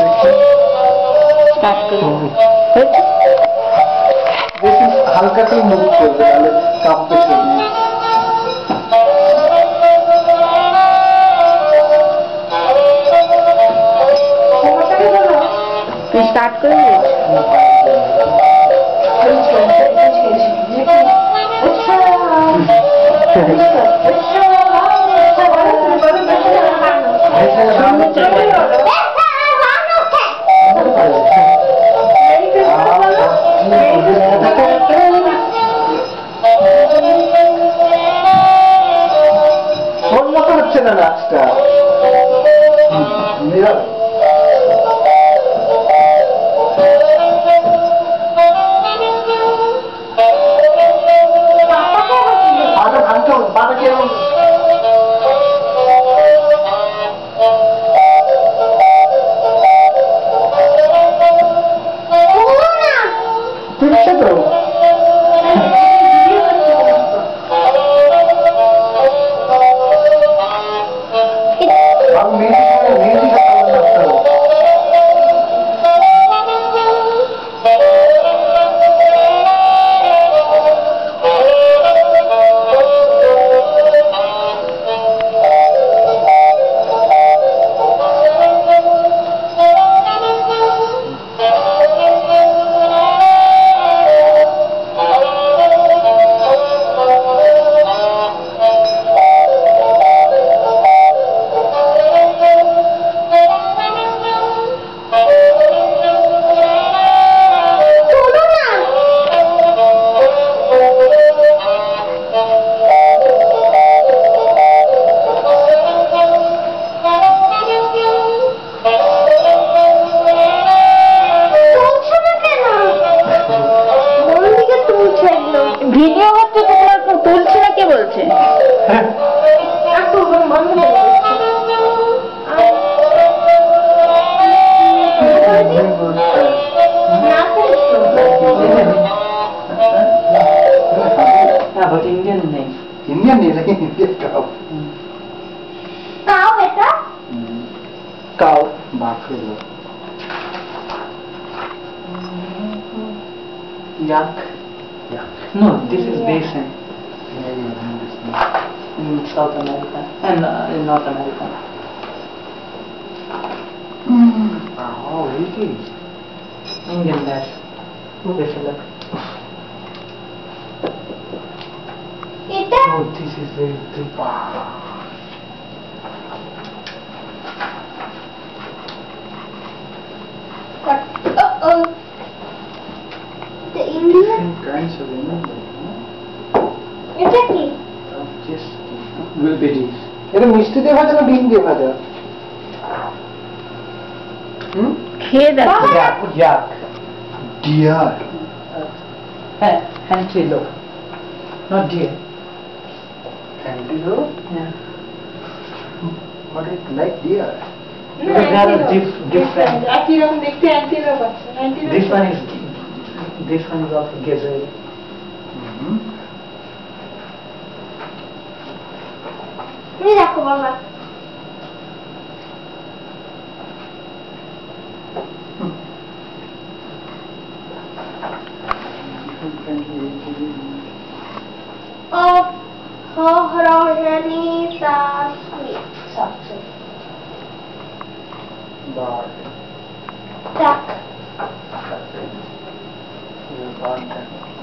বেশি হালকাতেই মুভ করবে, তাহলে কাঁপবে শরীর। তুই স্টার্ট করে ওর মতো হচ্ছে না নাচটা। পাটা ভাঙতে হবে, পাটা কেমন তুলছে তো। ভিডিও হচ্ছে, তোমার তুলছে না কে বলছে? इंडियन नहीं, इंडियन नहीं लेकिन इंडियन काउ। काउ बेटा? Cow buffalo. Yak. Yak. No, this is basin. In South America and in North America. Oh, really? Indian dash. Buffalo. Oh, this is very deep. Uh-oh. The Indian? Different kinds of animals. Exactly. Just wilberries. এটা মিষ্টি দিয়ে ভাজা না ডিম দিয়ে ভাজা? খেয়ে দেখো। Yak, yak. Deer. Antelope. Not deer. Antelope? Yeah. But it's like deer. Because they are different. This one is also gazelle. Ini aku banget. Oh, Rohani Sasmi. Bird. Duck. You got that.